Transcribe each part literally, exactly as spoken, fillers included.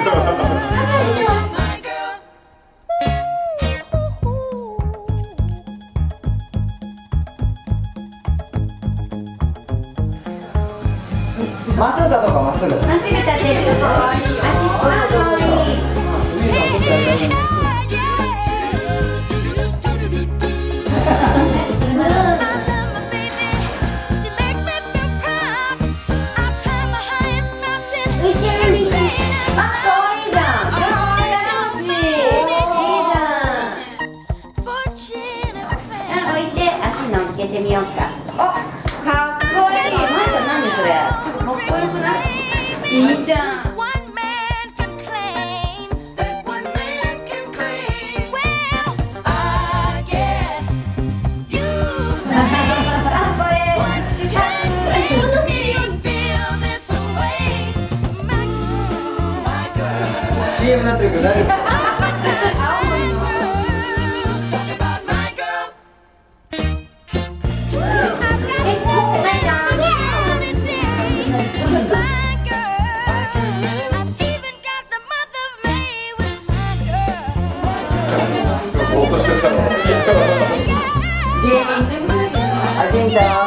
まっすぐだとかまっすぐ。まっすぐ立てる。可愛いよ。足可愛い。乗っけてみようか。あ、かっこいい。まいちゃん、何それ。ちょっとかっこよくない？いいじゃん。シーエム になってるけど大丈夫？あけんちゃん。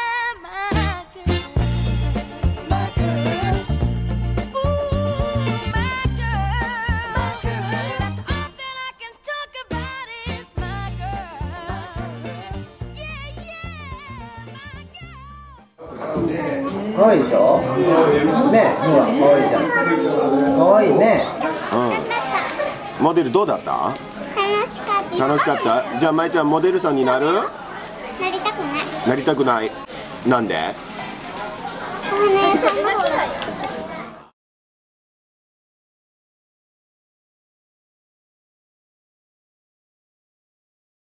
可愛いでしょ。ね、ほら、可愛いじゃん。可愛いね。 うん。モデルどうだった？ 楽しかった。 楽しかった。じゃあ、まいちゃんモデルさんになる？ なりたくない。 なりたくない。なんで？ お花屋さんの方が